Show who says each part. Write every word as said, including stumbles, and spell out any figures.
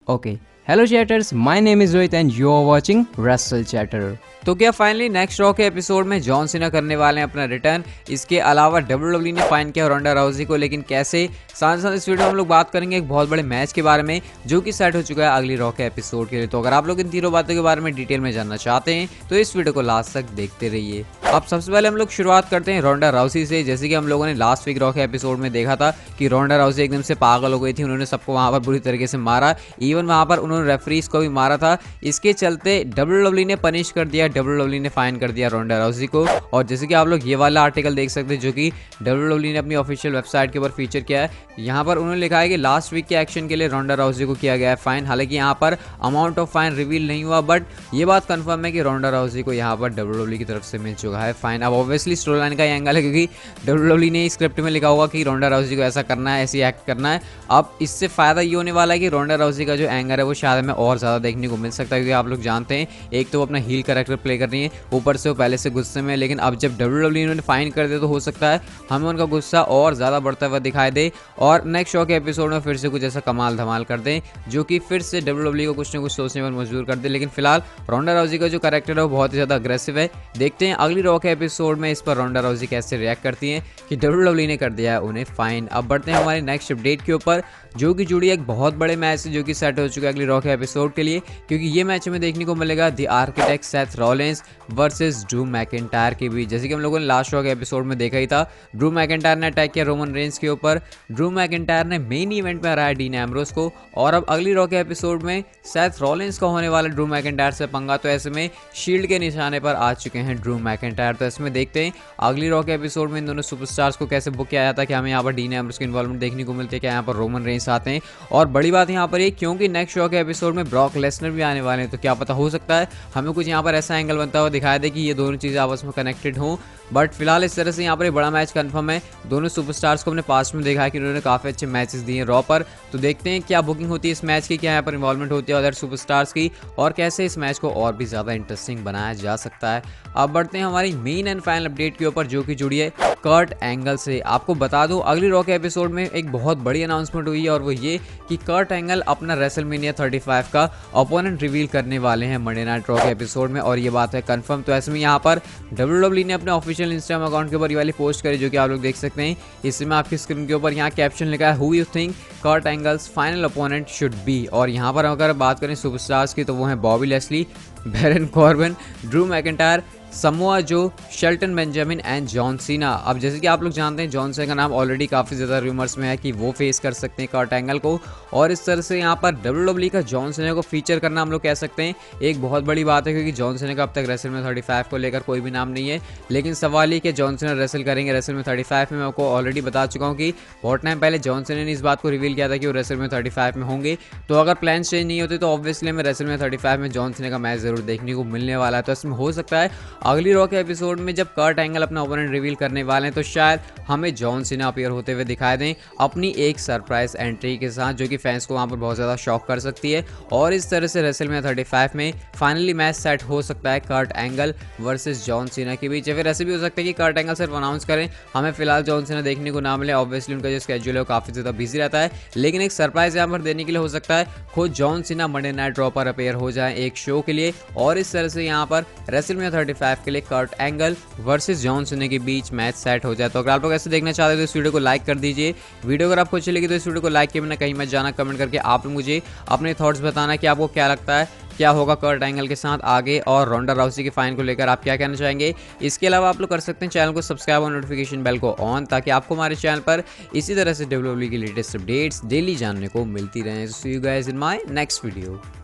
Speaker 1: Okay. Hello chatters, my name is Rohit and you are watching Wrestle Chatter.
Speaker 2: तो क्या finally next Raw के episode में John Cena करने वाले हैं अपना रिटर्न। इसके अलावा डब्ल्यू डब्ल्यू ने फाइन किया रोंडा राउजी को, लेकिन कैसे, साथ साथ इस वीडियो में हम लोग बात करेंगे एक बहुत बड़े मैच के बारे में जो कि सेट हो चुका है अगली रॉ के एपिसोड के लिए। तो अगर आप लोग इन तीनों बातों के बारे में डिटेल में जानना चाहते हैं तो इस वीडियो को लास्ट तक देखते रहिए। अब सबसे पहले हम लोग शुरुआत करते हैं रोंडा राउसी से। जैसे कि हम लोगों ने लास्ट वीक रॉ के एपिसोड में देखा था कि रोंडा राउसी एकदम से पागल हो गई थी, उन्होंने सबको वहां पर बुरी तरीके से मारा, इवन वहां पर उन्होंने रेफरीज को भी मारा था। इसके चलते डब्ल्यू डब्ल्यू ने पनिश कर दिया, डब्ल्यू डब्ल्यू ने फाइन कर दिया रोंडा राउसी को। और जैसे कि आप लोग ये वाला आर्टिकल देख सकते हैं जो कि डब्ल्यू डब्ल्यू ने अपनी ऑफिशियल वेबसाइट के ऊपर फीचर किया है। यहाँ पर उन्होंने लिखा है कि लास्ट वीक के एक्शन के लिए रोंडा राउसी को किया गया है फाइन। हालांकि यहाँ पर अमाउंट ऑफ फाइन रिवील नहीं हुआ, बट ये बात कंफर्म है कि रोंडा राउसी को यहाँ पर डब्ल्यू डब्ल्यू की तरफ से मिल चुका है फाइन। अब ऑब्वियसली स्टोरी लाइन का एंगल है क्योंकि डब्ल्यू डब्ल्यू ने स्क्रिप्ट में लिखा होगा कि रोंडा राउसी को ऐसा करना है, ऐसी एक्ट करना है। अब इससे फायदा ये होने वाला है कि रोंडा राउसी का जो एंगर है वो शायद हमें और ज़्यादा देखने को मिल सकता है, क्योंकि आप लोग जानते हैं एक तो वो अपना हील कैरेक्टर प्ले कर रही है, ऊपर से वो पहले से गुस्से में। लेकिन अब जब डब्ल्यू डब्ल्यू ने फाइन कर दे तो हो सकता है हमें उनका गुस्सा और ज़्यादा बढ़ता हुआ दिखाई दे और नेक्स्ट शो के एपिसोड में फिर से कुछ ऐसा कमाल धमाल कर दें जो कि फिर से डब्ल्यू डब्ल्यू को कुछ ना कुछ सोचने पर मजबूर कर दे। लेकिन फिलहाल रोंडा राउसी का जो कैरेक्टर है वो बहुत ही ज़्यादा अग्रेसिव है। देखते हैं अगली रॉ के एपिसोड में इस पर रोंडा राउसी कैसे रिएक्ट करती हैं कि डब्ल्यू डब्ल्यू ने कर दिया है उन्हें फाइन। अब बढ़ते हैं हमारे नेक्स्ट अपडेट के ऊपर जो कि जुड़ी एक बहुत बड़े मैच से जो कि सेट हो चुका है अगली रॉ के एपिसोड के लिए, क्योंकि ये मैच हमें देखने को मिलेगा the architect Seth Rollins versus Drew McIntyre के बीच। जैसे कि हम लोगों ने लास्ट रॉ के एपिसोड में देखा ही था, ड्रू मैकिंटायर ने अटैक किया रोमन रेंस के ऊपर। ड्रू मैकिंटायर ने मेन इवेंट में हराया डीन एम्ब्रोस को और अब अगली रॉ के एपिसोड में सेथ रॉलिंस का होने वाला ड्रू मैकिंटायर से पंगा। तो ऐसे में शील्ड के निशाने पर आ चुके हैं ड्रू मैकिंटायर। तो इसमें देखते हैं अगली रॉ के एपिसोड में इन दोनों सुपरस्टार्स को कैसे बुक किया जाता है, कि हमें यहाँ पर डीन एम्ब्रोस की इन्वॉल्वमेंट देखने को मिलती है, क्या यहाँ पर रोमन रेंस आते हैं। और बड़ी बात यहाँ पर ये क्योंकि नेक्स्ट शो के एपिसोड में ब्रॉक लेसनर भी आने वाले हैं, तो क्या पता हो सकता है हमें कुछ यहाँ पर ऐसा एंगल बनता हुआ दिखाया दे कि ये दोनों चीज़ें आपस में कनेक्टेड हों। बट फिलहाल इस तरह से यहाँ पर एक बड़ा मैच कंफर्म है। दोनों सुपरस्टार्स को हमने पास्ट में देखा है कि उन्होंने काफ़ी अच्छे मैचेस दिए रॉ पर। तो देखते हैं क्या बुकिंग होती है इस मैच की, क्या यहाँ पर इन्वॉल्वमेंट होती है अदर सुपरस्टार्स की और कैसे इस मैच को और भी ज़्यादा इंटरेस्टिंग बनाया जा सकता है। अब बढ़ते हैं हमारी मेन एंड फाइनल अपडेट के ऊपर जो कि जुड़ी है कर्ट एंगल से। आपको बता दूं अगली रॉ के एपिसोड में एक बहुत बड़ी अनाउंसमेंट हुई है और वो ये कि कर्ट एंगल अपना रेसलमेनिया पैंतीस का ओपोनेंट रिवील करने वाले हैं मंडे नाइट रॉ के एपिसोड में, और ये बात है कंफर्म। तो ऐसे में यहाँ पर डब्ल्यू डब्ल्यू ने अपने ऑफिशियल इंस्टाग्राम अकाउंट के ऊपर ये वाली पोस्ट करी जो कि आप लोग देख सकते हैं। इसमें आपकी स्क्रीन के ऊपर यहाँ कैप्शन लिखा है who you think Kurt Angle's final opponent should be. और यहाँ पर अगर बात करें सुपरस्टार्स की तो वो हैं Bobby Lashley, Baron Corbin, Drew McIntyre, Samoa Joe, Shelton Benjamin and John Cena. अब जैसे कि आप लोग जानते हैं जॉन सीना का नाम ऑलरेडी काफ़ी ज़्यादा रूमर्स में है कि वो फेस कर सकते हैं कर्ट एंगल को, और इस तरह से यहाँ पर डब्ल्यू डब्ल्यू का जॉन सीना को फीचर करना हम लोग कह सकते हैं एक बहुत बड़ी बात है, क्योंकि जॉन सीना का अब तक रेसल में पैंतीस को लेकर कोई भी नाम नहीं है। लेकिन सवाल ये कि जॉन सीना रेसल करेंगे रेसल में पैंतीस में। मैं आपको ऑलरेडी बता चुका हूँ कि बहुत टाइम पहले जॉन सीना ने इस बात को रिवील किया था कि वो रेसल में पैंतीस में होंगे। तो अगर प्लान चेंज नहीं होते तो ऑब्वियसली हमें रेसल में पैंतीस में जॉन सीना का मैच जरूर देखने को मिलने वाला है। तो इसमें हो सकता है अगली रॉ के एपिसोड में जब कर्ट एंगल अपना ओपोनेंट रिवील करने वाले हैं तो शायद हमें जॉन सीना अपीयर होते हुए दिखाई दें अपनी एक सरप्राइज एंट्री के साथ, जो कि फैंस को वहां पर बहुत ज़्यादा शॉक कर सकती है। और इस तरह से रेसलमेनिया पैंतीस में फाइनली मैच सेट हो सकता है Kurt angle versus John Cena के बीच। या फिर ऐसे भी हो सकता है कि कर्ट एंगल सिर्फ अनाउंस करें, हमें फिलहाल जॉन सीना देखने को ना मिले। ऑब्वियसली उनका जो स्केड्यूल है वो काफ़ी ज़्यादा बिजी रहता है, लेकिन एक सरप्राइज यहाँ पर देने के लिए हो सकता है खुद John Cena Monday night Raw पर अपीयर हो जाए एक शो के लिए, और इस तरह से यहाँ पर रेसलमेनिया पैंतीस के लिए Kurt angle versus John Cena के बीच मैच सेट हो जाए। तो अगर आप लोग ऐसे देखना चाहते हो तो इस वीडियो को लाइक कर दीजिए। वीडियो अगर आपको अच्छी लगी तो इस वीडियो को लाइक किए बिना कहीं मत जाना, कमेंट करके आप लोग मुझे अपने थॉट्स बताना कि आपको क्या लगता है क्या होगा कर्ट एंगल के साथ आगे, और रोंडा राउसी के फाइन को लेकर आप क्या कहना चाहेंगे। इसके अलावा आप लोग कर सकते हैं चैनल को सब्सक्राइब और नोटिफिकेशन बेल को ऑन, ताकि आपको हमारे चैनल पर इसी तरह से डब्ल्यू डब्ल्यू की लेटेस्ट अपडेट्स डेली जानने को मिलती रहें। See you guys in my next video.